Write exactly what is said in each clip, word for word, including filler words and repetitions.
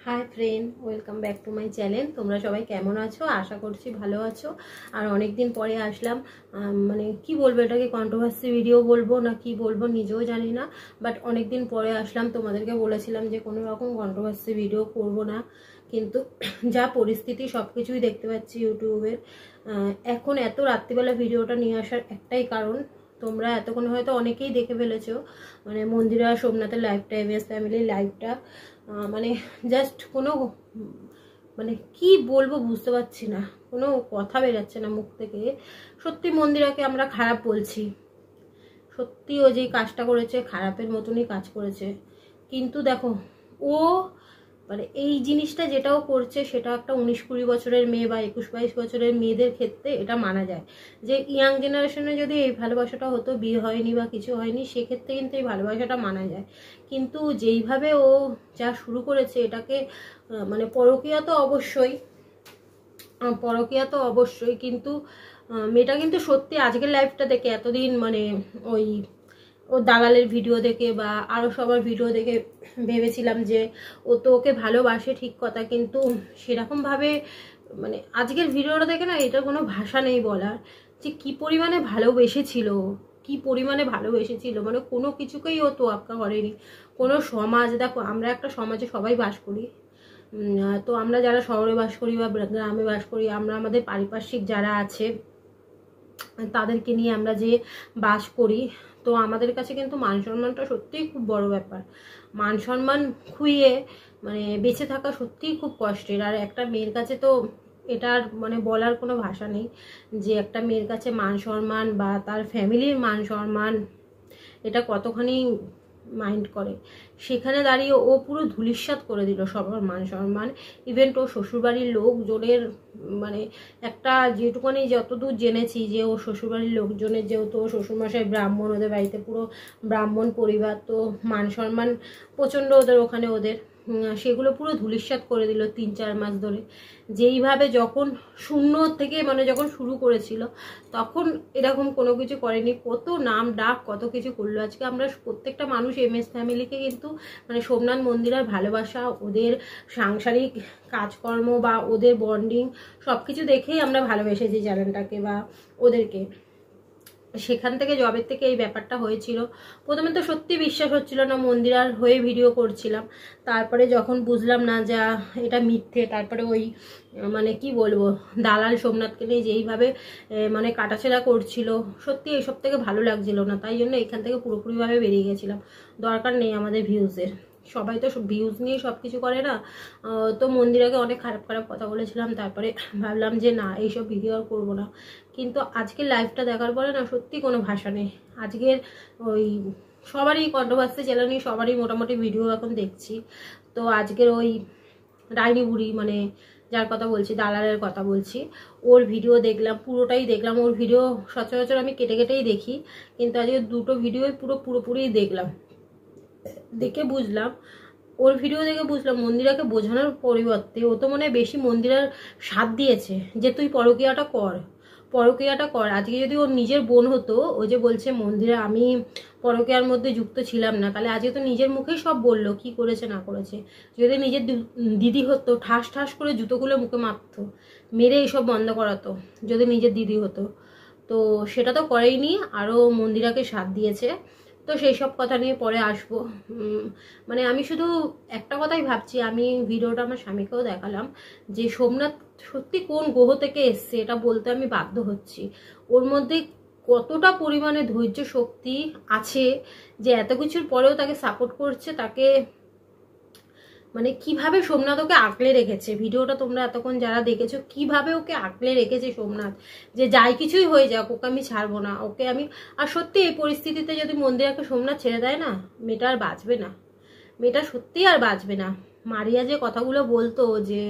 High friend, welcome back to my channel. তোমরা সবাই কেমন আছো? আশা করছি ভালো আছো। আর অনেক দিন পরে আসলাম। মানে কি বলবো, এটাকে কন্ট্রোভার্সি ভিডিও বলবো না কি বলবো নিজেও জানি না, বাট অনেক দিন পরে আসলাম। তোমাদেরকে বলেছিলাম যে কোনো রকম কন্ট্রোভার্সি ভিডিও করব না, কিন্তু যা পরিস্থিতি সব কিছুই দেখতে পাচ্ছি ইউটিউবের। এখন এত রাত্রিবেলা ভিডিওটা নিয়ে আসার একটাই কারণ, তোমরা এতক্ষণ হয়তো অনেকেই দেখে ফেলেছো, মানে মন্দিরা সোমনাথের লাইভটা, এভিএস ফ্যামিলির লাইভটা। মানে জাস্ট কোনো মানে কি বলবো বুঝতে পারছি না, কোনো কথা বেরাচ্ছে না মুখ থেকে। সত্যি মন্দিরাকে আমরা খারাপ বলছি, সত্যি ও যে কাজটা করেছে খারাপের মতনই কাজ করেছে, কিন্তু দেখো ও মানে এই জিনিসটা যেটাও করছে সেটা একটা উনিশ কুড়ি বছরের মেয়ে বা একুশ বাইশ বছরের মেয়েদের ক্ষেত্রে এটা মানা যায়। যে ইয়াং জেনারেশনে যদি এই ভালোবাসাটা হতো, বিয়ে হয়নি বা কিছু হয়নি, সেক্ষেত্রে কিন্তু এই ভালোবাসাটা মানা যায়। কিন্তু যেইভাবে ও যা শুরু করেছে এটাকে মানে পরকীয়া তো অবশ্যই, পরকীয়া তো অবশ্যই, কিন্তু মেয়েটা কিন্তু সত্যি আজকের লাইফটা দেখে এতদিন মানে ওই ও দালালের ভিডিও দেখে বা আরও সবার ভিডিও দেখে ভেবেছিলাম যে ও তো ওকে ভালোবাসে, ঠিক কথা, কিন্তু সেরকমভাবে মানে আজকের ভিডিওটা দেখে না এটা কোনো ভাষা নেই বলার যে কি পরিমাণে ভালোবেসেছিল, কি পরিমাণে ভালোবেসেছিল। মানে কোনো কিছুকেই ও তোয়াক্কা করেনি। কোনো সমাজ, দেখো আমরা একটা সমাজে সবাই বাস করি, তো আমরা যারা শহরে বাস করি বা গ্রামে বাস করি, আমরা আমাদের পারিপার্শ্বিক যারা আছে তাদেরকে নিয়ে আমরা যে বাস করি, তো আমাদের কাছে কিন্তু মান সম্মানটা সত্যিই খুব বড় ব্যাপার। মান সম্মান খুইয়ে মানে বেঁচে থাকা সত্যিই খুব কষ্টের। আর একটা মেয়ের কাছে তো এটার মানে বলার কোনো ভাষা নেই যে একটা মেয়ের কাছে মান সম্মান বা তার ফ্যামিলির মান সম্মান এটা কতখানি মাইন্ড করে। সেখানে দাঁড়িয়ে ও পুরো ধূলিসাৎ করে দিল সবার মান সম্মান। ইভেন ও শ্বশুরবাড়ির লোকজনের মানে একটা যেটুকুনি যতদূর জেনেছি যে ও শ্বশুরবাড়ির লোকজনের, যেহেতু ও শ্বশুরমশাই ব্রাহ্মণ, ওদের বাড়িতে পুরো ব্রাহ্মণ পরিবার, তো মান সম্মান প্রচণ্ড ওদের ওখানে, ওদের সেগুলো পুরো ধূলিসাৎ করে দিল তিন চার মাস ধরে। যেইভাবে যখন শূন্য থেকে মানে যখন শুরু করেছিল তখন এরকম কোনো কিছু করেনি, কত নাম ডাক কত কিছু করলো। আজকে আমরা প্রত্যেকটা মানুষ এম এস ফ্যামিলিকে কিন্তু মানে সোমনাথ মন্দিরের ভালোবাসা, ওদের সাংসারিক কাজকর্ম বা ওদের বন্ডিং সব কিছু দেখেই আমরা ভালোবেসেছি চ্যানেলটাকে বা ওদেরকে। সেখান থেকে জবের থেকে এই ব্যাপারটা হয়েছিল। প্রথমে তো সত্যি বিশ্বাস হচ্ছিল না, মন্দিরার হয়ে ভিডিও করছিলাম, তারপরে যখন বুঝলাম না যা এটা মিথ্যে, তারপরে ওই মানে কি বলবো দালাল সোমনাথকে নিয়ে যেইভাবে মানে কাটাছেড়া করছিল, সত্যি এইসব থেকে ভালো লাগছিল না, তাই জন্য এখান থেকে পুরোপুরিভাবে বেরিয়ে গেছিলাম। দরকার নেই আমাদের ভিউজের, সবাই তো ভিউজ নিয়ে সব কিছু করে না। তো মন্দিরাকে অনেক খারাপ খারাপ কথা বলেছিলাম, তারপরে ভাবলাম যে না এইসব ভিডিও আর করবো না। কিন্তু আজকের লাইভটা দেখার পরে না সত্যি কোনো ভাষা নেই। আজকের ওই সবারই কন্ট্রোভার্সি চ্যানেল নিয়ে সবারই মোটামুটি ভিডিও এখন দেখছি। তো আজকের ওই ডাইনি বুড়ি মানে যার কথা বলছি, দালালের কথা বলছি, ওর ভিডিও দেখলাম, পুরোটাই দেখলাম। ওর ভিডিও সচরাচর আমি কেটে কেটেই দেখি, কিন্তু আজকে দুটো ভিডিওই পুরো পুরোপুরিই দেখলাম। দেখে বুঝলাম, ওর ভিডিও দেখে বুঝলাম মন্দিরাকে বোঝানোর পরিবর্তে ও তো মনে হয় বেশি মন্দিরার সাথ দিয়েছে যে তুই পরকীয়াটা কর, পরকীয়াটা কর। আজকে যদি ওর নিজের বোন হতো, ও যে বলছে মন্দিরা আমি পরকীয়ার মধ্যে যুক্ত ছিলাম না, তাহলে আজকে তো নিজের মুখেই সব বললো কি করেছে না করেছে। যদি নিজের দিদি হতো, ঠাস ঠাস করে জুতোগুলো মুখে মারতো, মেরে এইসব বন্ধ করাতো যদি নিজের দিদি হতো। তো সেটা তো করেইনি, আরও মন্দিরাকে সাথ দিয়েছে। তো সেই সব কথা নিয়ে পরে আসবো। মানে আমি শুধু একটা কথাই ভাবছি, আমি ভিডিওটা আমার স্বামীকেও দেখালাম যে সোমনাথ সত্যি কোন গ্রহ থেকে এসছে এটা বলতে আমি বাধ্য হচ্ছি। ওর মধ্যে কতটা পরিমাণে ধৈর্য শক্তি আছে যে এত কিছুর পরেও তাকে সাপোর্ট করছে, তাকে মানে কিভাবে সোমনাথ ওকে আঁকলে রেখেছে। ভিডিওটা তোমরা এতক্ষণ যারা দেখেছো কিভাবে ওকে আঁকলে রেখেছে সোমনাথ, যে যাই কিছুই হয়ে যাক ওকে আমি ছাড়বো না, ওকে আমি। আর সত্যি এই পরিস্থিতিতে যদি মন্দিরাকে সোমনাথ ছেড়ে দেয় না, মেয়েটা আর বাঁচবে না, মেয়েটা সত্যি আর বাঁচবে না। মারিয়া যে কথাগুলো বলতো যে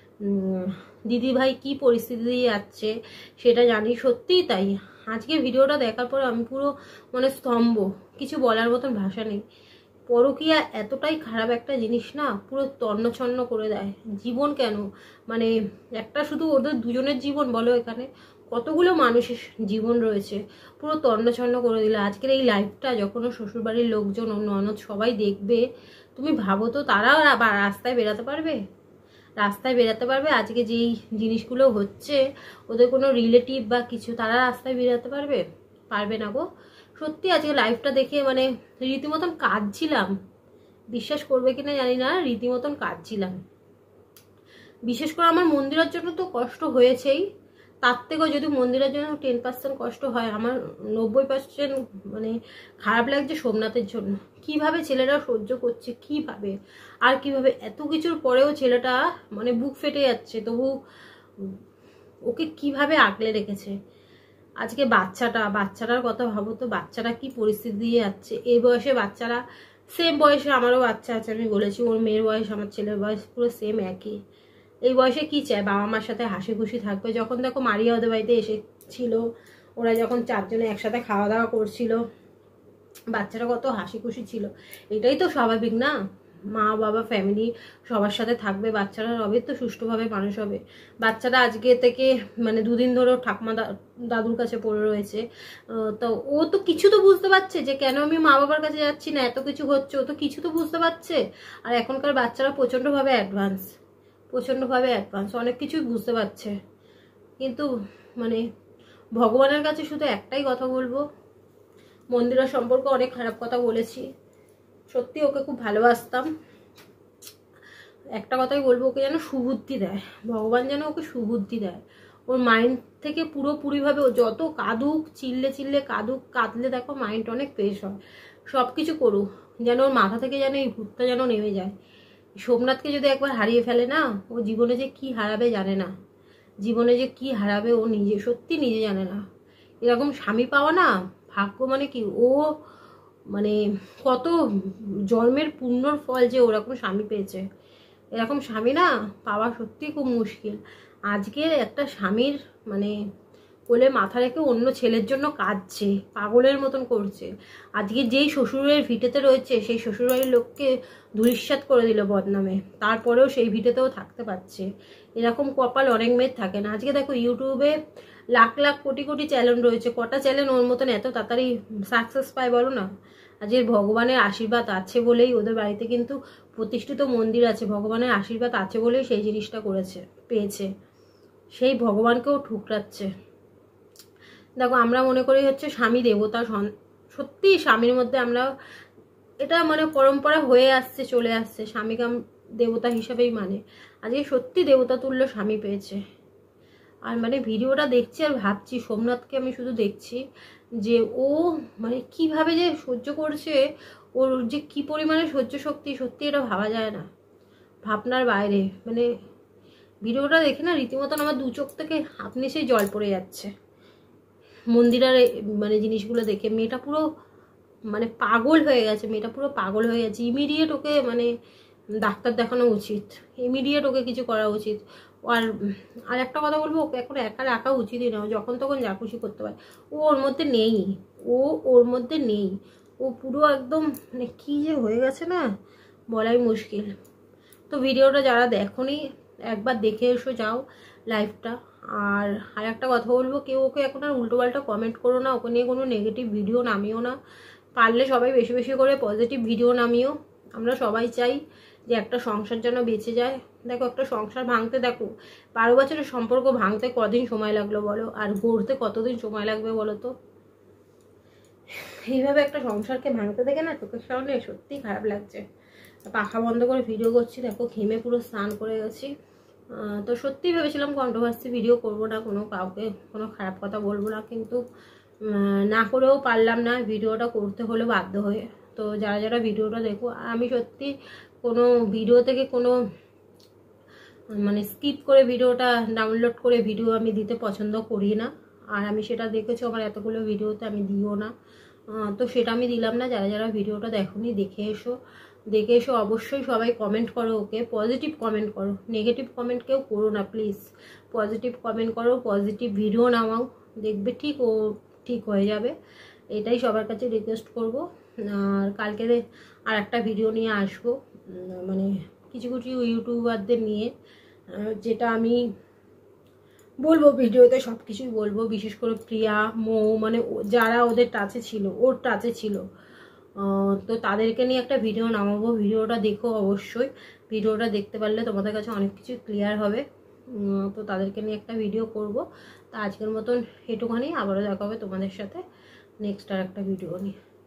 দিদি ভাই কি পরিস্থিতি দিয়ে যাচ্ছে সেটা জানি, সত্যিই তাই। আজকে ভিডিওটা দেখার পরে আমি পুরো মানে স্তম্ভ, কিছু বলার মতন ভাষা নেই। পরকীয়া এতটাই খারাপ একটা জিনিস না, পুরো তন্নছন্ন করে দেয় জীবন। কেন মানে একটা শুধু ওদের দুজনের জীবন বলো, এখানে কতগুলো মানুষের জীবন রয়েছে, পুরো তন্নছন্ন করে দিল। আজকের এই লাইভটা যখন ও শ্বশুরবাড়ির লোকজন, ও ননদ সবাই দেখবে, তো তুমি ভাবো তো তারা রাস্তায় বেরাতে পারবে? রাস্তায় বেরাতে পারবে? আজকে যেই জিনিসগুলো হচ্ছে ওদের কোনো রিলেটিভ বা কিছু, তারা রাস্তায় বেরাতে পারবে? পারবে না গো। সত্যি আজকে লাইফটা দেখে মানে রীতিমতন কাঁদছিলাম, বিশ্বাস করবে কিনা জানি না, রীতিমতন কাঁদছিলাম। বিশেষ করে আমার মন্দিরের জন্য তো কষ্ট হয়েছেই, তার থেকেও যদি মন্দিরের জন্য টেন পার্সেন্ট কষ্ট হয়, আমার নব্বই পার্সেন্ট মানে খারাপ লাগছে সোমনাথের জন্য। কিভাবে ছেলেরা সহ্য করছে, কিভাবে আর কিভাবে এত কিছুর পরেও ছেলেটা মানে বুক ফেটে যাচ্ছে, তবু ওকে কিভাবে আগলে রেখেছে। আজকে বাচ্চাটা বাচ্চাটার কথা ভাবো তো, বাচ্চাটা কি পরিস্থিতি দিয়ে যাচ্ছে। এই বয়সে বাচ্চারা, সেম বয়সে আমারও বাচ্চা আছে, আমি বলেছি ওর মেয়ের বয়স আমার ছেলের বয়স পুরো সেম একই। এই বয়সে কি চায়? বাবা মার সাথে হাসি খুশি থাকবে। যখন দেখো মারিয়া ওদের বাড়িতে এসেছিল, ওরা যখন চারজনে একসাথে খাওয়া দাওয়া করছিল, বাচ্চারা কত হাসি খুশি ছিল। এটাই তো স্বাভাবিক না? মা বাবা ফ্যামিলি সবার সাথে থাকবে, বাচ্চারা হবে তো সুষ্ঠুভাবে মানুষ হবে। বাচ্চাটা আজকে থেকে মানে দুদিন ধরে ঠাকুমা দাদুর কাছে পড়ে রয়েছে, তো ও তো কিছু তো বুঝতে পারছে যে কেন আমি মা বাবার কাছে যাচ্ছি না, এত কিছু হচ্ছে, ও তো কিছু তো বুঝতে পারছে। আর এখনকার বাচ্চারা প্রচণ্ডভাবে অ্যাডভান্স, প্রচণ্ডভাবে অ্যাডভান্স অনেক কিছুই বুঝতে পারছে। কিন্তু মানে ভগবানের কাছে শুধু একটাই কথা বলবো, মন্দিরের সম্পর্কে অনেক খারাপ কথা বলেছি, সত্যি ওকে খুব ভালোবাসতাম। একটা কথাই বলবো, ওকে যেন সুবুদ্ধি দেয় ভগবান, যেন ওকে সুবুদ্ধি দেয়। ওর মাইন্ড থেকে পুরোপুরিভাবে ও যত কাঁদুক, চিল্লে চিল্লে কাঁদুক, কাঁদলে দেখো মাইন্ড অনেক ফ্রেশ হয়। সব কিছু করুক, যেন ওর মাথা থেকে যেন এই ভূতটা যেন নেমে যায়। সোমনাথকে যদি একবার হারিয়ে ফেলে না, ও জীবনে যে কি হারাবে জানে না, জীবনে যে কি হারাবে ও নিজে সত্যি নিজে জানে না। এরকম স্বামী পাওয়া না ভাগ্য, মানে কি ও মানে কত জন্মের পুণ্যর ফল যে ওরকম স্বামী পেয়েছে। এরকম স্বামী না পাওয়া সত্যি খুব মুশকিল। আজকের একটা স্বামীর মানে কোলে মাথা রেখে অন্য ছেলের জন্য কাঁদছে, পাগলের মতন করছে। আজকে যেই শ্বশুরের ভিটেতে রয়েছে সেই শ্বশুরবাড়ির লোককে ধূলিসাৎ করে দিল বদনামে, তারপরেও সেই ভিটেতেও থাকতে পারছে। এরকম কপাল অনেক মেয়ের থাকে না। আজকে দেখো ইউটিউবে লাখ লাখ কোটি কোটি চ্যানেল রয়েছে, কটা চ্যানেল ওর মতন এত তাড়াতাড়ি সাকসেস পায় বলো না? আজকের ভগবানের আশীর্বাদ আছে বলেই ওদের বাড়িতে কিন্তু প্রতিষ্ঠিত মন্দির আছে, ভগবানের আশীর্বাদ আছে বলেই সেই জিনিসটা করেছে, পেয়েছে। সেই ভগবানকেও ঠুকরাচ্ছে। দেখো আমরা মনে করি হচ্ছে স্বামী দেবতা, সত্যি স্বামীর মধ্যে আমরা এটা মানে পরম্পরা হয়ে আসছে, চলে আসছে, স্বামীকে দেবতা হিসাবেই মানে। আজকে সত্যি দেবতা তুল্য স্বামী পেয়েছে। আর মানে ভিডিওটা দেখছি আর ভাবছি, সোমনাথকে আমি শুধু দেখছি যে ও মানে কিভাবে যে সহ্য করছে, ওর যে কি পরিমাণে সহ্য শক্তি, সত্যি এটা ভাবা যায় না, ভাবনার বাইরে। মানে ভিডিওটা দেখে না রীতিমতন আমার দু চোখ থেকে আপনি সেই জল পড়ে যাচ্ছে। মন্দিরের মানে জিনিসগুলো দেখে মেয়েটা পুরো মানে পাগল হয়ে গেছে, মেয়েটা পুরো পাগল হয়ে গেছে। ইমিডিয়েট ওকে মানে ডাক্তার দেখানো উচিত, ইমিডিয়েট ওকে কিছু করা উচিত। আর আর একটা কথা বলবো, ওকে এখন একা রাখা উচিতই না, যখন তখন যা খুশি করতে পারে। ও ওর মধ্যে নেই, ও ওর মধ্যে নেই, ও পুরো একদম মানে কী যে হয়ে গেছে না বলাই মুশকিল। তো ভিডিওটা যারা দেখোনি একবার দেখে এসো যাও লাইভটা। আর আর একটা কথা বলবো, কেউ ওকে এখন আর উল্টোপাল্টা কমেন্ট করো না, ওকে নিয়ে কোনো নেগেটিভ ভিডিও নামিও না। পারলে সবাই বেশি বেশি করে পজিটিভ ভিডিও নামিও। আমরা সবাই চাই যে একটা সংসার যেন বেঁচে যায়। দেখো একটা সংসার ভাঙতে, দেখো বারো বছরের সম্পর্ক ভাঙতে কদিন সময় লাগলো বলো, আর গড়তে কতদিন সময় লাগবে বলো তো। এইভাবে একটা সংসারকে ভাঙতে দেখে না চোখের সামনে সত্যিই খারাপ লাগছে। পাখা বন্ধ করে ভিডিও করছি, দেখো ঘেমে পুরো স্নান করে গেছি। তো সত্যিই ভেবেছিলাম কন্ট্রোভার্সি ভিডিও করব না, কোনো কাউকে কোনো খারাপ কথা বলবো না, কিন্তু না করেও পারলাম না, ভিডিওটা করতে হলো বাধ্য হয়ে। তো যারা যারা ভিডিওটা দেখো, আমি সত্যি কোনো ভিডিও থেকে কোনো মানে স্কিপ করে ভিডিওটা ডাউনলোড করে ভিডিও আমি দিতে পছন্দ করি না। আর আমি সেটা দেখেছি আমার এতগুলো ভিডিওতে, আমি দিও না। তো সেটা আমি দিলাম না। যারা যারা ভিডিওটা দেখোনি দেখে এসো, দেখে এসো অবশ্যই সবাই কমেন্ট করো, ওকে পজিটিভ কমেন্ট করো, নেগেটিভ কমেন্ট কেউ করো না প্লিজ। পজিটিভ কমেন্ট করো, পজিটিভ ভিডিও নামাও, দেখবে ঠিক ও ঠিক হয়ে যাবে। এটাই সবার কাছে রিকোয়েস্ট করব। আর কালকে আর একটা ভিডিও নিয়ে আসবো, মানে কিছু কিছু ইউটিউবারদের নিয়ে, যেটা আমি বলবো ভিডিওতে সব কিছুই বলবো। বিশেষ করে প্রিয়া, মৌ, মানে যারা ওদের টাচে ছিল, ওর টাচে ছিল, তো তাদেরকে নিয়ে একটা ভিডিও নামাবো, ভিডিওটা দেখো অবশ্যই, ভিডিওটা দেখতে পারলে তোমাদের কাছে অনেক কিছু ক্লিয়ার হবে। তো তাদেরকে নিয়ে একটা ভিডিও করব। তো আজকের মতন এটুখানি, আবারও দেখা হবে তোমাদের সাথে নেক্সট আর একটা ভিডিও নিয়ে।